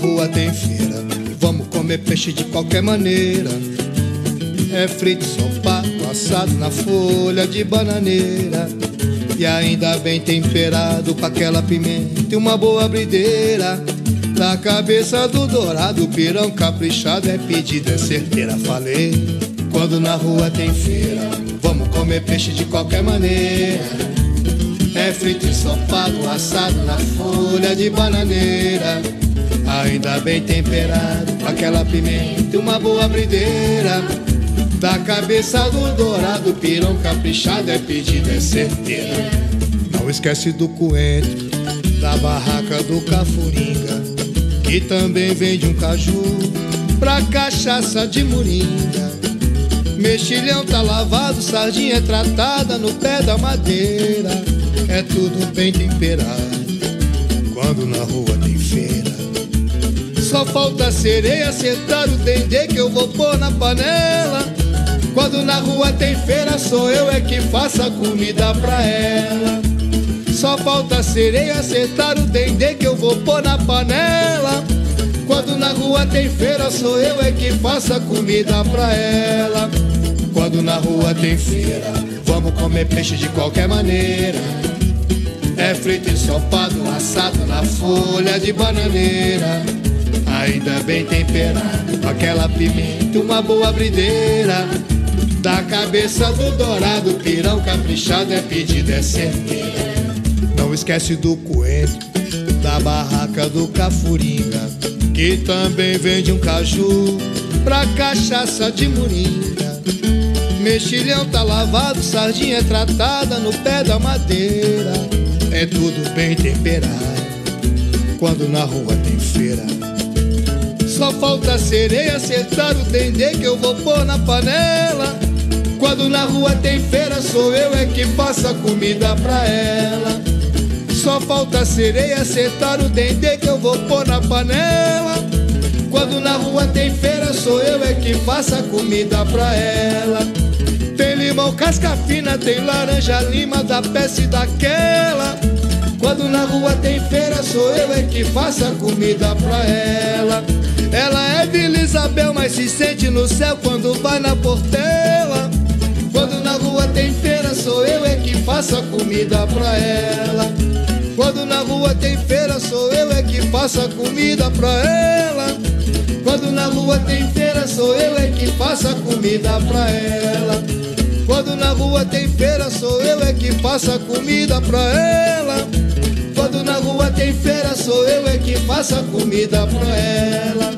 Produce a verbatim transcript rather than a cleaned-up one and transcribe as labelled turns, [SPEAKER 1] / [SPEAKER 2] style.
[SPEAKER 1] rua tem feira, vamos comer peixe de qualquer maneira. É frito, ensopado, assado na folha de bananeira, e ainda bem temperado com aquela pimenta e uma boa brideira. Da cabeça do dourado, pirão caprichado, é pedido, é certeira. Falei, quando na rua tem feira, vamos comer peixe de qualquer maneira. É frito, ensopado, assado na folha de bananeira, ainda bem temperado com aquela pimenta e uma boa brideira. Da cabeça do dourado, pirão caprichado, é pedido, é certeira. Não esquece do coentro, da barraca do Cafuringa, que também vende um caju pra cachaça de moringa. Mexilhão tá lavado, sardinha é tratada no pé da madeira. É tudo bem temperado quando na rua tem feira. Só falta sereia, acertar o dendê que eu vou pôr na panela. Quando na rua tem feira, sou eu é que faço a comida pra ela. Só falta sereia, acertar o dendê que eu vou pôr na panela. Quando na rua tem feira, sou eu é que faço a comida pra ela. Quando na rua tem feira, vamos comer peixe de qualquer maneira. É frito, ensopado, assado na folha de bananeira, ainda bem temperado com aquela pimenta, uma boa brideira. Da cabeça do dourado, pirão caprichado, é pedido, é certeira. Não esquece do coentro, da barraca do Cafuringa, que também vende um caju pra cachaça de moringa. Mexilhão tá lavado, sardinha é tratada no pé da madeira. É tudo bem temperado quando na rua tem feira. Só falta sereia, acertar o dendê que eu vou pôr na panela. Quando na rua tem feira, sou eu é que faço a comida pra ela. Só falta sereia, acertar o dendê que eu vou pôr na panela. Quando na rua tem feira, sou eu é que faço a comida pra ela. Tem limão, casca fina, tem laranja, lima, da peça e daquela. Quando na rua tem feira, sou eu é que faço a comida pra ela. Ela é Vila Isabel, mas se sente no céu quando vai na Portela. Quando na rua tem feira, sou eu é que faço a comida pra ela. Quando na rua tem feira, sou eu é que faço a comida pra ela. Quando na rua tem feira, sou eu é que faço a comida pra ela. Quando na rua tem feira, sou eu é que faço a comida pra ela. Quando na rua tem feira, sou eu é que faço a comida pra ela.